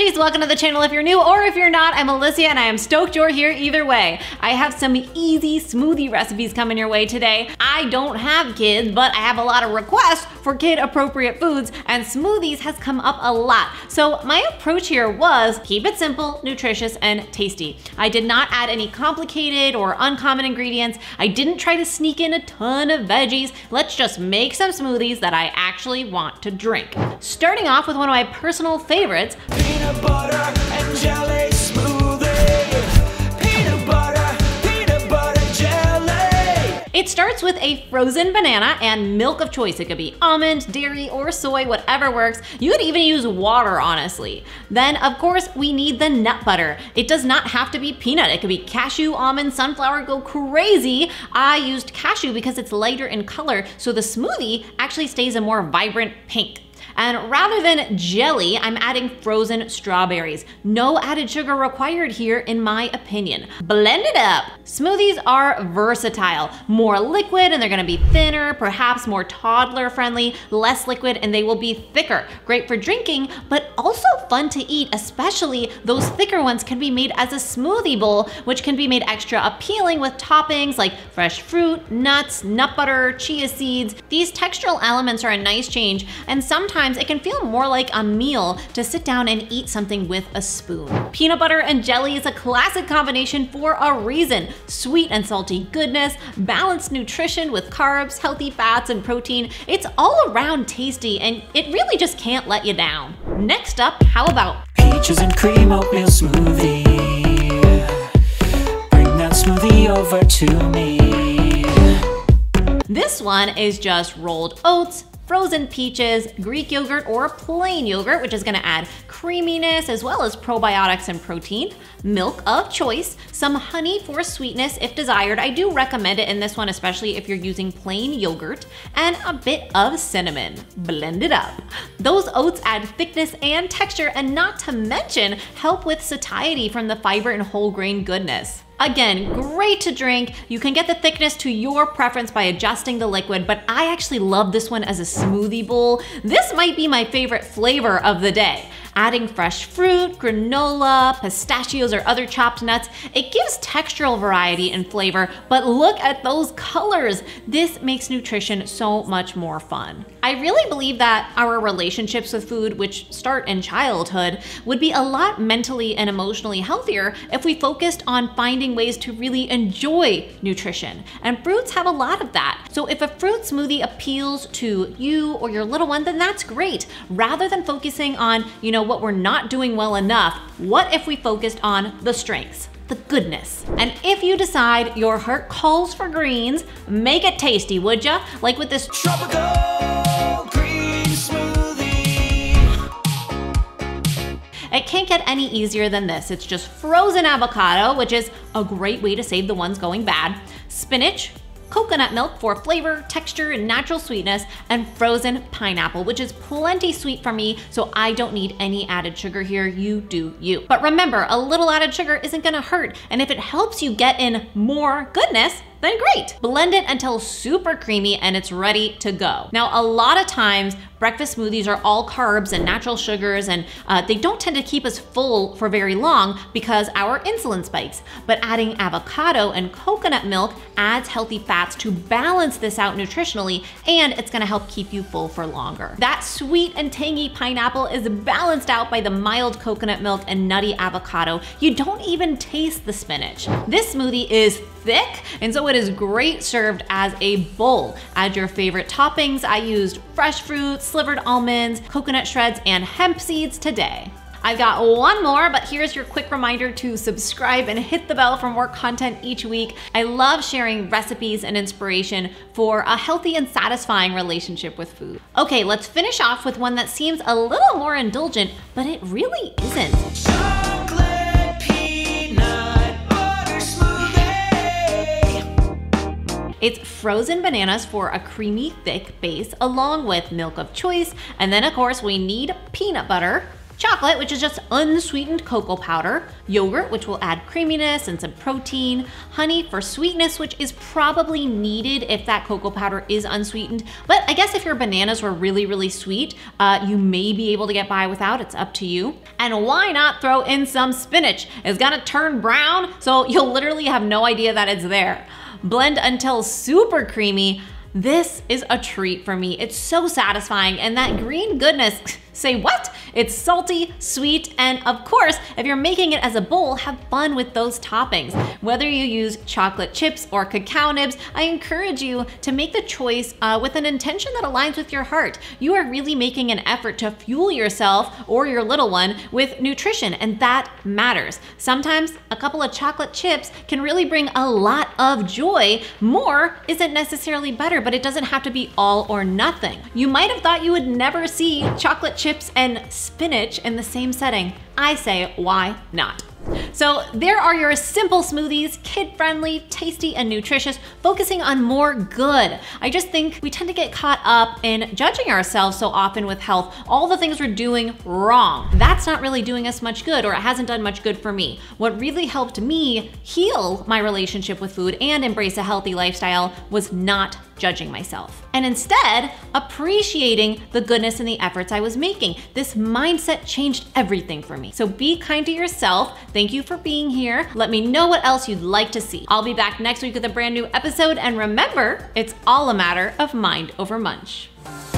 Smoothies, welcome to the channel if you're new, or if you're not, I'm Alicia and I am stoked you're here either way. I have some easy smoothie recipes coming your way today. I don't have kids, but I have a lot of requests for kid-appropriate foods, and smoothies has come up a lot. So my approach here was keep it simple, nutritious, and tasty. I did not add any complicated or uncommon ingredients. I didn't try to sneak in a ton of veggies. Let's just make some smoothies that I actually want to drink. Starting off with one of my personal favorites, peanut butter and jelly smoothie. Peanut butter jelly. It starts with a frozen banana and milk of choice. It could be almond, dairy, or soy, whatever works. You could even use water, honestly. Then, of course, we need the nut butter. It does not have to be peanut. It could be cashew, almond, sunflower, go crazy. I used cashew because it's lighter in color, so the smoothie actually stays a more vibrant pink. And rather than jelly, I'm adding frozen strawberries. No added sugar required here, in my opinion. Blend it up. Smoothies are versatile, more liquid and they're gonna be thinner, perhaps more toddler friendly, less liquid and they will be thicker. Great for drinking, but also fun to eat, especially those thicker ones can be made as a smoothie bowl, which can be made extra appealing with toppings like fresh fruit, nuts, nut butter, chia seeds. These textural elements are a nice change, and sometimes it can feel more like a meal to sit down and eat something with a spoon. Peanut butter and jelly is a classic combination for a reason. Sweet and salty goodness, balanced nutrition with carbs, healthy fats, and protein. It's all around tasty and it really just can't let you down. Next up, how about Peaches and cream oatmeal smoothie. Bring that smoothie over to me. this one is just rolled oats, frozen peaches, Greek yogurt, or plain yogurt, which is gonna add creaminess as well as probiotics and protein, milk of choice, some honey for sweetness if desired. I do recommend it in this one, especially if you're using plain yogurt, and a bit of cinnamon. Blend it up. Those oats add thickness and texture, and not to mention help with satiety from the fiber and whole grain goodness. Again, great to drink. You can get the thickness to your preference by adjusting the liquid, but I actually love this one as a smoothie bowl. This might be my favorite flavor of the day. Adding fresh fruit, granola, pistachios, or other chopped nuts, it gives textural variety and flavor, but look at those colors. This makes nutrition so much more fun. I really believe that our relationships with food, which start in childhood, would be a lot mentally and emotionally healthier if we focused on finding ways to really enjoy nutrition. And fruits have a lot of that. So if a fruit smoothie appeals to you or your little one, then that's great. Rather than focusing on, what we're not doing well enough, what if we focused on the strengths, the goodness? And if you decide your heart calls for greens, make it tasty, would ya? Like with this Tropical green smoothie. It can't get any easier than this. It's just frozen avocado, which is a great way to save the ones going bad, spinach, coconut milk for flavor, texture, and natural sweetness, and frozen pineapple, which is plenty sweet for me, so I don't need any added sugar here. You do you. But remember, a little added sugar isn't gonna hurt, and if it helps you get in more goodness, then great. Blend it until super creamy and it's ready to go. Now, a lot of times, breakfast smoothies are all carbs and natural sugars, and they don't tend to keep us full for very long because our insulin spikes. But adding avocado and coconut milk adds healthy fats to balance this out nutritionally, and it's gonna help keep you full for longer. That sweet and tangy pineapple is balanced out by the mild coconut milk and nutty avocado. You don't even taste the spinach. This smoothie is thick, and so it is great served as a bowl. Add your favorite toppings. I used fresh fruit, slivered almonds, coconut shreds, and hemp seeds today. I've got one more, but here's your quick reminder to subscribe and hit the bell for more content each week. I love sharing recipes and inspiration for a healthy and satisfying relationship with food. Okay, let's finish off with one that seems a little more indulgent, but it really isn't. Chocolate peanut butter smoothie. It's frozen bananas for a creamy, thick base, along with milk of choice. And then of course we need peanut butter, chocolate, which is just unsweetened cocoa powder, yogurt, which will add creaminess and some protein, honey for sweetness, which is probably needed if that cocoa powder is unsweetened. But I guess if your bananas were really, really sweet, you may be able to get by without. It's up to you. And why not throw in some spinach? It's gonna turn brown, so you'll literally have no idea that it's there. Blend until super creamy. This is a treat for me. It's so satisfying, and that green goodness, say what? It's salty, sweet, and of course, if you're making it as a bowl, have fun with those toppings. Whether you use chocolate chips or cacao nibs, I encourage you to make the choice with an intention that aligns with your heart. You are really making an effort to fuel yourself or your little one with nutrition, and that matters. Sometimes a couple of chocolate chips can really bring a lot of joy. More isn't necessarily better, but it doesn't have to be all or nothing. You might have thought you would never see chocolate chips and spinach in the same setting. I say, why not? So there are your simple smoothies, kid-friendly, tasty, and nutritious, focusing on more good. I just think we tend to get caught up in judging ourselves so often with health, all the things we're doing wrong. That's not really doing us much good, or it hasn't done much good for me. What really helped me heal my relationship with food and embrace a healthy lifestyle was not judging myself, and instead appreciating the goodness and the efforts I was making. This mindset changed everything for me. So be kind to yourself. Thank you for being here. Let me know what else you'd like to see. I'll be back next week with a brand new episode, and remember, it's all a matter of mind over munch.